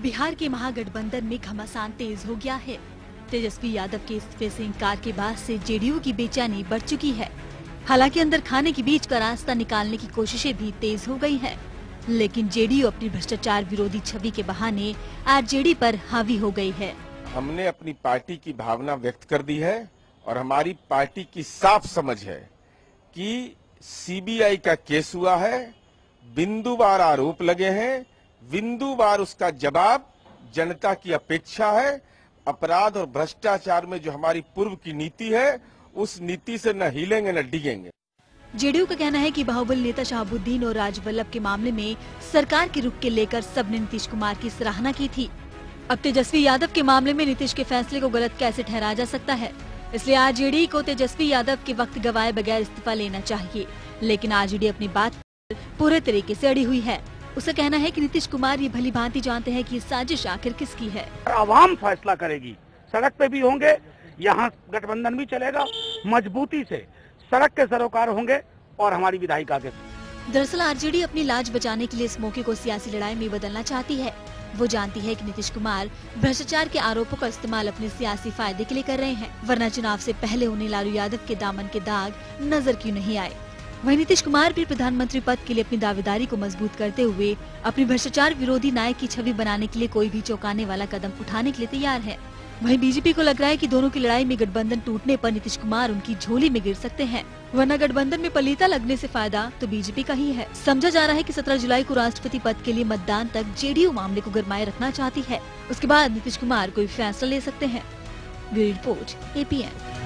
बिहार के महागठबंधन में घमासान तेज हो गया है। तेजस्वी यादव के इस्तीफे से इंकार के बाद से जेडीयू की बेचैनी बढ़ चुकी है। हालांकि अंदर खाने के बीच का रास्ता निकालने की कोशिशें भी तेज हो गई हैं, लेकिन जेडीयू अपनी भ्रष्टाचार विरोधी छवि के बहाने आरजेडी पर हावी हो गई है। हमने अपनी पार्टी की भावना व्यक्त कर दी है और हमारी पार्टी की साफ समझ है कि सीबीआई का केस हुआ है, बिंदुवार आरोप लगे हैं, बिंदुवार उसका जवाब जनता की अपेक्षा है। अपराध और भ्रष्टाचार में जो हमारी पूर्व की नीति है, उस नीति से न हिलेंगे न डिगेंगे। जेडीयू का कहना है कि बाहुबली नेता शहाबुद्दीन और राजवल्लभ के मामले में सरकार के रुख के लेकर सबने नीतीश कुमार की सराहना की थी। अब तेजस्वी यादव के मामले में नीतीश के फैसले को गलत कैसे ठहराया जा सकता है, इसलिए आरजेडी को तेजस्वी यादव के वक्त गवाए बगैर इस्तीफा लेना चाहिए। लेकिन आरजेडी अपनी बात पर पूरे तरीके से अड़ी हुई है। उसका कहना है कि नीतीश कुमार ये भली भांति जानते हैं कि ये साजिश आखिर किसकी है। आवाम फैसला करेगी, सड़क पे भी होंगे, यहाँ गठबंधन भी चलेगा, मजबूती से सड़क के सरोकार होंगे और हमारी विधायिका का आगे। दरअसल आरजेडी अपनी लाज बचाने के लिए इस मौके को सियासी लड़ाई में बदलना चाहती है। वो जानती है कि नीतीश कुमार भ्रष्टाचार के आरोपों का इस्तेमाल अपने सियासी फायदे के लिए कर रहे हैं, वरना चुनाव से पहले उन्हें लालू यादव के दामन के दाग नजर क्यों नहीं आए। वहीं नीतीश कुमार भी प्रधानमंत्री पद के लिए अपनी दावेदारी को मजबूत करते हुए अपनी भ्रष्टाचार विरोधी नायक की छवि बनाने के लिए कोई भी चौंकाने वाला कदम उठाने के लिए तैयार है। वहीं बीजेपी को लग रहा है कि दोनों की लड़ाई में गठबंधन टूटने पर नीतीश कुमार उनकी झोली में गिर सकते हैं, वरना गठबंधन में पलीता लगने से फायदा तो बीजेपी का ही है। समझा जा रहा है कि 17 जुलाई को राष्ट्रपति पद के लिए मतदान तक जेडीयू मामले को गरमाए रखना चाहती है। उसके बाद नीतीश कुमार कोई फैसला ले सकते हैं। Bureau report, APN।